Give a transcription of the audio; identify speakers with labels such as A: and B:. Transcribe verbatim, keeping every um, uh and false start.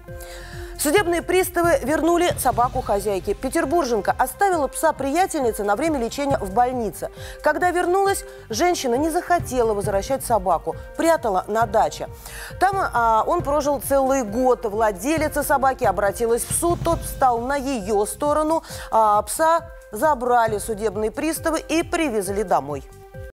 A: Судебные приставы вернули собаку хозяйке. Петербурженка оставила пса приятельницы на время лечения в больнице. Когда вернулась, женщина не захотела возвращать собаку, прятала на даче. Там а, он прожил целый год. Владелица собаки обратилась в суд, тот встал на ее сторону, а пса забрали судебные приставы и привезли домой.